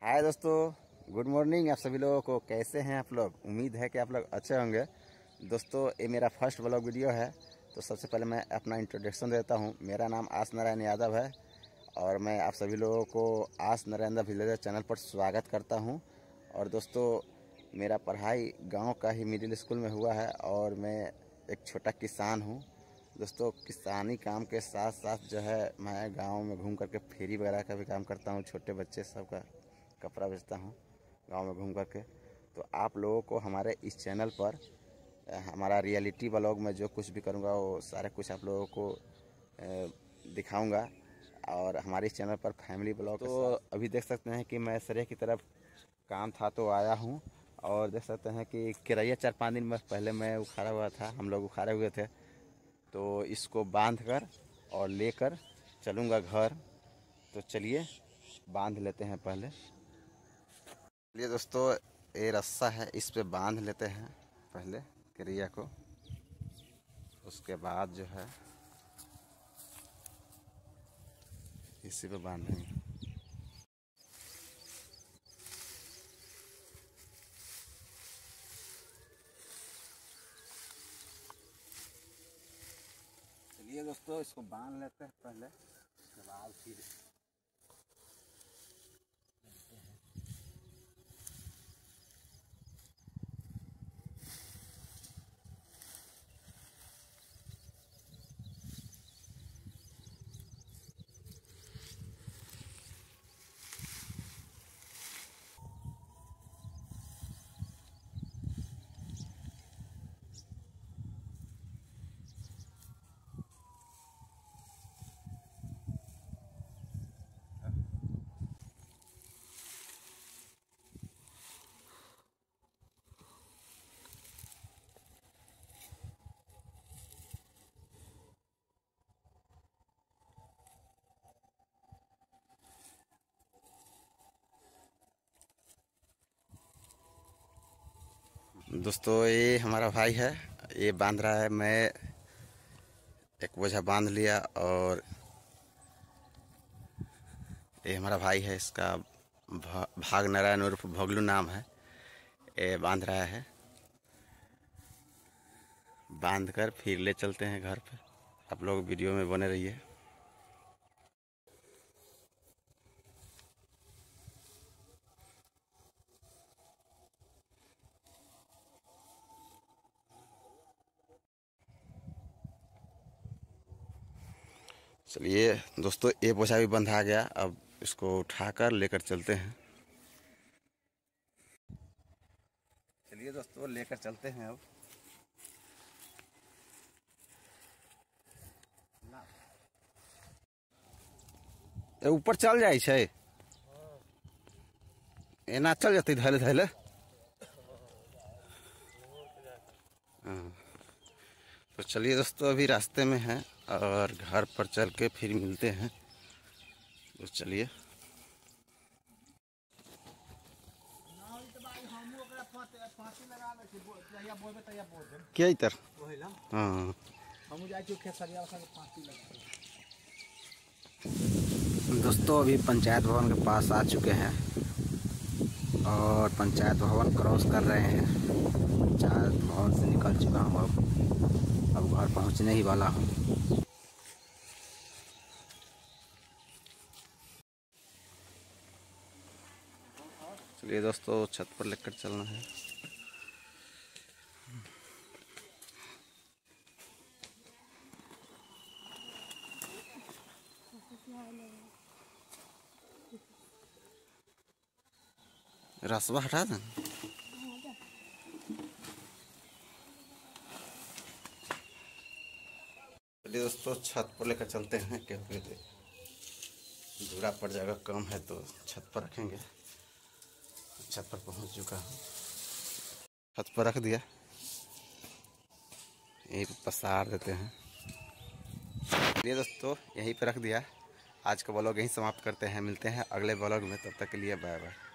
हाय दोस्तों, good morning. आप सभी लोगों को कैसे हैं आप लोग? उम्मीद है कि आप लोग अच्छे होंगे। दोस्तों, ये मेरा फर्स्ट व्लॉग वीडियो है, तो सबसे पहले मैं अपना इंट्रोडक्शन देता हूं। मेरा नाम आस नारायण यादव है और मैं आप सभी लोगों को आस नारायण विलेजर चैनल पर स्वागत करता हूं। और दोस्तों, मेरा पढ़ाई गाँव का ही मिडिल स्कूल में हुआ है और मैं एक छोटा किसान हूँ। दोस्तों, किसानी काम के साथ साथ जो है मैं गांव में घूम करके फेरी वगैरह का भी काम करता हूं। छोटे बच्चे सबका कपड़ा बेचता हूं गांव में घूम करके। तो आप लोगों को हमारे इस चैनल पर हमारा रियलिटी व्लॉग में जो कुछ भी करूंगा वो सारे कुछ आप लोगों को दिखाऊंगा। और हमारे इस चैनल पर फैमिली व्लॉग तो अभी देख सकते हैं कि मैं सरे की तरफ काम था तो आया हूं। और देख सकते हैं कि किरैया 4-5 दिन में पहले मैं उखाड़ा हुआ था, हम लोग उखाड़े हुए थे। तो इसको बांध कर और लेकर चलूँगा घर। तो चलिए बांध लेते हैं पहले। चलिए दोस्तों, ये रस्सा है, इस पे बांध लेते हैं पहले किरैया को। उसके बाद जो है इसी पे बांधेंगे। चलिए दोस्तों, इसको बांध लेते हैं पहले, उसके बाद फिर दोस्तों, ये हमारा भाई है, ये बांध रहा है। मैं एक बोझा बांध लिया और ये हमारा भाई है, इसका भाग नारायण उर्फ भगलू नाम है। ये बांध रहा है, बांध कर फिर ले चलते हैं घर पे। आप लोग वीडियो में बने रहिए। चलिए दोस्तों, ये बोझा भी बंधा गया। अब इसको उठाकर लेकर चलते हैं। चलिए दोस्तों, लेकर चलते हैं अब। ऊपर चल जाए छे, एना चल जाते धैले धैले। हाँ, तो चलिए दोस्तों, अभी रास्ते में हैं और घर पर चल के फिर मिलते हैं। तो चलिए। क्या इधर? हाँ दोस्तों, अभी पंचायत भवन के पास आ चुके हैं और पंचायत भवन क्रॉस कर रहे हैं। पंचायत भवन से निकल चुका हूँ, अब घर पहुँचने ही वाला हूँ। चलिए दोस्तों, छत पर लेकर चलना है। रसवा हटा दें। चलिए दोस्तों, छत पर लेकर चलते हैं क्योंकि दूरा पर जगह कम है तो छत पर रखेंगे। छत पर पहुंच चुका हूँ, छत पर रख दिया, यहीं पर पसार देते हैं। चलिए दोस्तों, यहीं पर रख दिया। आज का व्लॉग यहीं समाप्त करते हैं। मिलते हैं अगले व्लॉग में, तब तक के लिए बाय बाय।